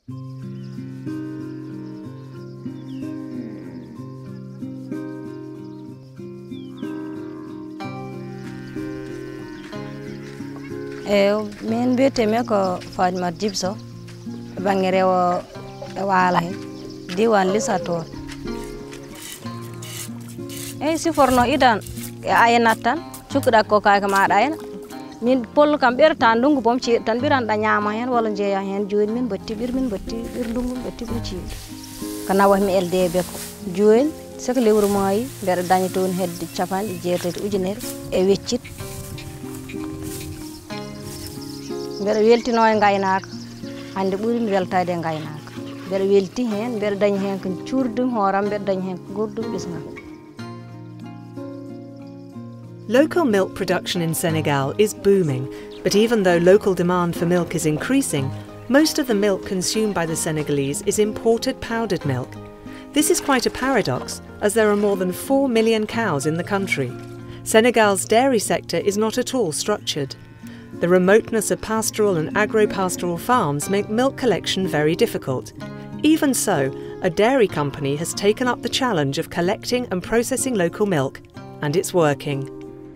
min mbiyetemi ko Fatimata Djiby Sow banggue rewo e Wala he diwan Lissator siforno idan e aynat tan cukkuɗa ko kake maɗa ayna min pollo kam ɓerta ndungu boom ceeɗu tan ɓiranɗa ñaama hen walla jeeya hen joni min batti ɓir ndungu batti ɗum ceeɗu ko nawatmi LDB ko joni soko lewru maayi mbeɗa daña toon hedde 90.000 e weccit mbeɗa weltino e gaynaka hande ɓuurimi weltade e gaynaka mbeɗa welti hen mbeɗa dañi hen ko cuurdum hooram mbeɗa dañi hen ko gurdum ɓisgal. Local milk production in Senegal is booming, but even though local demand for milk is increasing, most of the milk consumed by the Senegalese is imported powdered milk. This is quite a paradox, as there are more than 4 million cows in the country. Senegal's dairy sector is not at all structured. The remoteness of pastoral and agro-pastoral farms make milk collection very difficult. Even so, a dairy company has taken up the challenge of collecting and processing local milk, and it's working.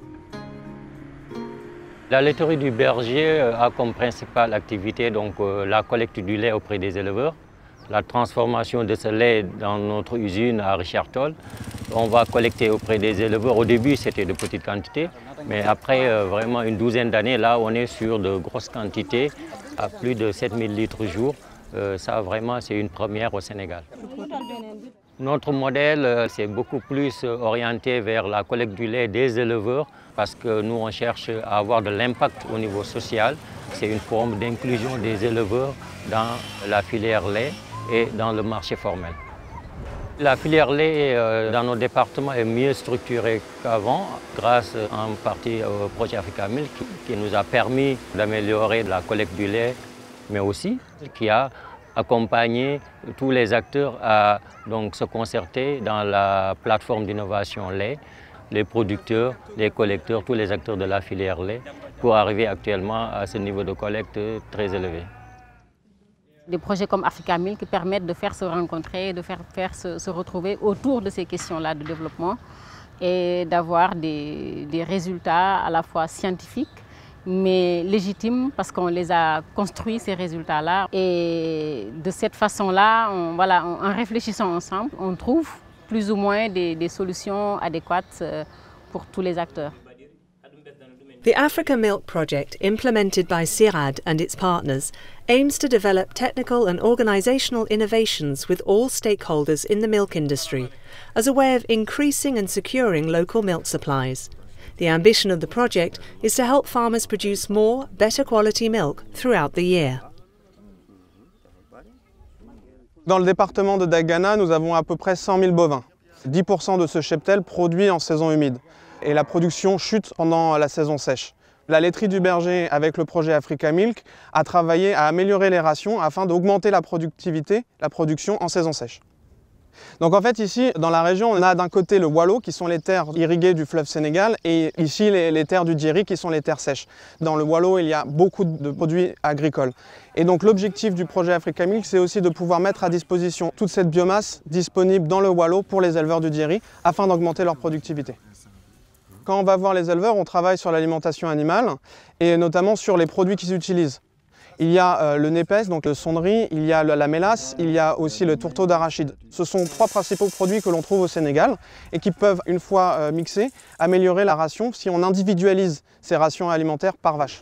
La laiterie du Berger a comme principale activité la collecte du lait auprès des éleveurs, la transformation de ce lait dans notre usine à Richard Toll. On va collecter auprès des éleveurs. Au début, c'était de petites quantités, mais après vraiment une douzaine d'années, là, on est sur de grosses quantités, à plus de 7000 litres jour. Ça, vraiment, c'est une première au Sénégal. Notre modèle, c'est beaucoup plus orienté vers la collecte du lait des éleveurs parce que nous, on cherche à avoir de l'impact au niveau social. C'est une forme d'inclusion des éleveurs dans la filière lait et dans le marché formel. La filière lait dans nos départements est mieux structurée qu'avant grâce en partie au projet Africa Milk qui nous a permis d'améliorer la collecte du lait, mais aussi qui a accompagné tous les acteurs à se concerter dans la plateforme d'innovation lait, les producteurs, les collecteurs, tous les acteurs de la filière lait, pour arriver actuellement à ce niveau de collecte très élevé. Des projets comme Africa Milk qui permettent de faire se rencontrer, de faire se retrouver autour de ces questions-là de développement et d'avoir des résultats à la fois scientifiques, mais légitimes parce qu'on les a construits, ces résultats-là. Et de cette façon-là, en réfléchissant ensemble, on trouve plus ou moins des solutions adéquates pour tous les acteurs. The Africa Milk Project, implemented by CIRAD and its partners, aims to develop technical and organisational innovations with all stakeholders in the milk industry as a way of increasing and securing local milk supplies. The ambition of the project is to help farmers produce more, better quality milk throughout the year. Dans le département de Dagana, nous avons à peu près 100 000 bovins. 10% de ce cheptel produit en saison humide. Et la production chute pendant la saison sèche. La laiterie du Berger, avec le projet Africa Milk, a travaillé à améliorer les rations afin d'augmenter la productivité, la production en saison sèche. Donc en fait ici, dans la région, on a d'un côté le Waalo, qui sont les terres irriguées du fleuve Sénégal, et ici les terres du Djeri, qui sont les terres sèches. Dans le Waalo, il y a beaucoup de produits agricoles. Et donc l'objectif du projet Africa Milk, c'est aussi de pouvoir mettre à disposition toute cette biomasse disponible dans le Waalo pour les éleveurs du Djeri, afin d'augmenter leur productivité. Quand on va voir les éleveurs, on travaille sur l'alimentation animale et notamment sur les produits qu'ils utilisent. Il y a le népès, donc le sonnerie, il y a la mélasse, il y a aussi le tourteau d'arachide. Ce sont 3 principaux produits que l'on trouve au Sénégal et qui peuvent, une fois mixés, améliorer la ration si on individualise ces rations alimentaires par vache.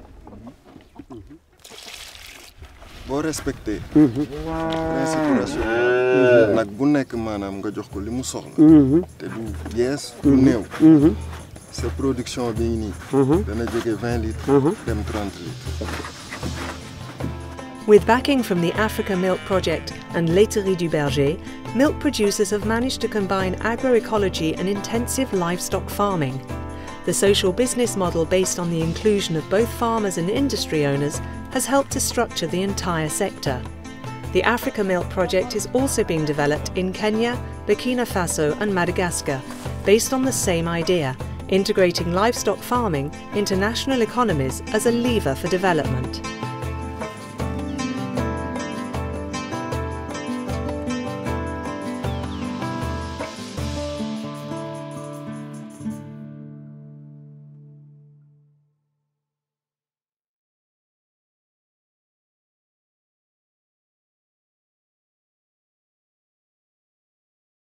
Boo respecté principe ration nag bu nekk maanaam nga jox ko li mu soxla te du yees du néew sa production bi nii dana jóge 20 litres dem 30 litres. With backing from the Africa Milk Project and Laiterie du Berger, milk producers have managed to combine agroecology and intensive livestock farming. The social business model based on the inclusion of both farmers and industry owners has helped to structure the entire sector. The Africa Milk Project is also being developed in Kenya, Burkina Faso and Madagascar, based on the same idea, integrating livestock farming into national economies as a lever for development.